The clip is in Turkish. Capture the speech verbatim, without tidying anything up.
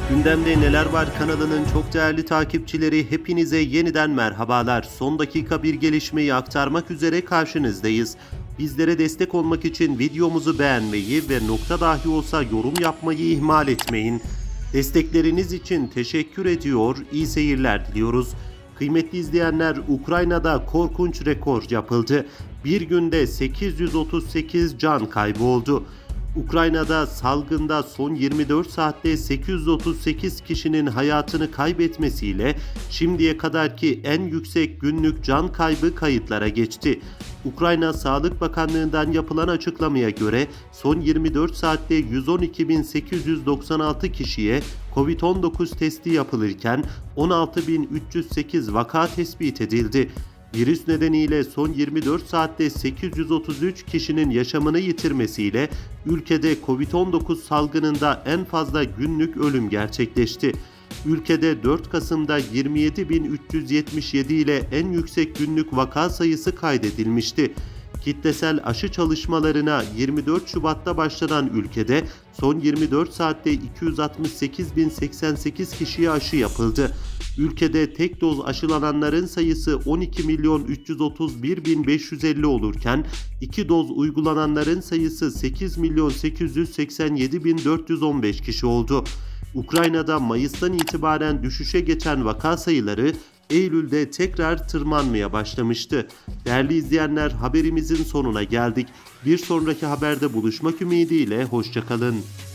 Gündemde Neler Var kanalının çok değerli takipçileri, hepinize yeniden merhabalar. Son dakika bir gelişmeyi aktarmak üzere karşınızdayız. Bizlere destek olmak için videomuzu beğenmeyi ve nokta dahi olsa yorum yapmayı ihmal etmeyin. Destekleriniz için teşekkür ediyor, iyi seyirler diliyoruz. Kıymetli izleyenler, Ukrayna'da korkunç rekor yapıldı. Bir günde sekiz yüz otuz sekiz can kaybı oldu. Ukrayna'da salgında son yirmi dört saatte sekiz yüz otuz sekiz kişinin hayatını kaybetmesiyle şimdiye kadarki en yüksek günlük can kaybı kayıtlara geçti. Ukrayna Sağlık Bakanlığı'ndan yapılan açıklamaya göre son yirmi dört saatte yüz on iki bin sekiz yüz doksan altı kişiye kovid on dokuz testi yapılırken on altı bin üç yüz sekiz vaka tespit edildi. Virüs nedeniyle son yirmi dört saatte sekiz yüz otuz üç kişinin yaşamını yitirmesiyle ülkede kovid on dokuz salgınında en fazla günlük ölüm gerçekleşti. Ülkede dört Kasım'da yirmi yedi bin üç yüz yetmiş yedi ile en yüksek günlük vaka sayısı kaydedilmişti. Kitlesel aşı çalışmalarına yirmi dört Şubat'ta başlanan ülkede son yirmi dört saatte iki yüz altmış sekiz bin seksen sekiz kişiye aşı yapıldı. Ülkede tek doz aşılananların sayısı on iki milyon üç yüz otuz bir bin beş yüz elli olurken iki doz uygulananların sayısı sekiz milyon sekiz yüz seksen yedi bin dört yüz on beş kişi oldu. Ukrayna'da Mayıs'tan itibaren düşüşe geçen vaka sayıları Eylül'de tekrar tırmanmaya başlamıştı. Değerli izleyenler, haberimizin sonuna geldik. Bir sonraki haberde buluşmak ümidiyle hoşça kalın.